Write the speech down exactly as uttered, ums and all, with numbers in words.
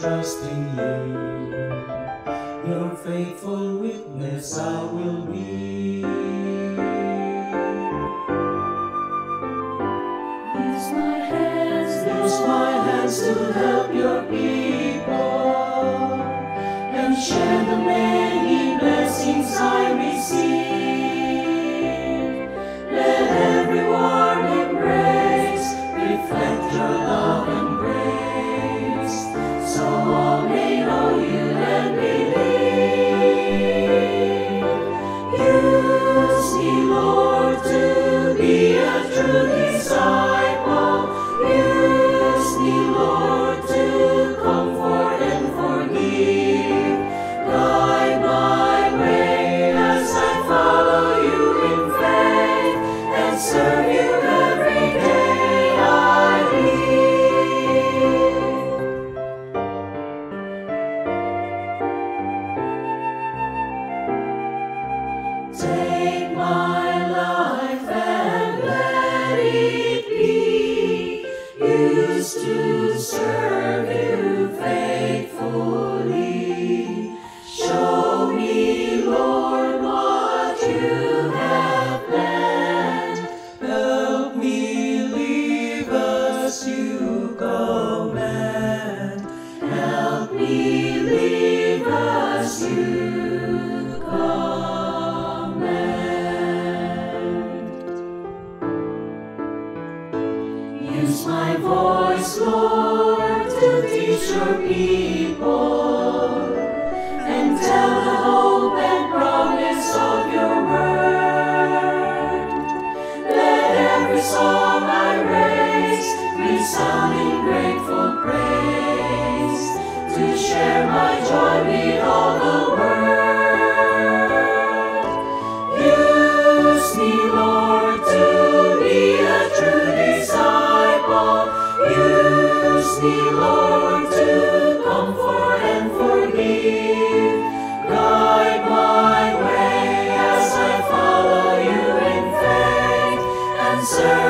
trust in you. Your faithful witness I will be. Use my hands, Use my hands to help your people and share the many blessings I receive. Let every warm embrace reflect your love and grace, so all may know you and believe. Use me, Lord, to be a true disciple. Use me, Lord, to comfort and forgive. Guide my way as I follow you in faith and serve you every day I live. Take my life and let it be used to serve you faithfully. Show me, Lord, what you have planned. Help me live as you command. Help me live as you Use my voice, Lord, to teach your people and tell the hope and promise of your word. Let every song I raise resound in grateful praise, to share my joy with all the world. Use me, Lord, to be a true disciple. Use me, Lord, to comfort and forgive. Guide my way as I follow you in faith and serve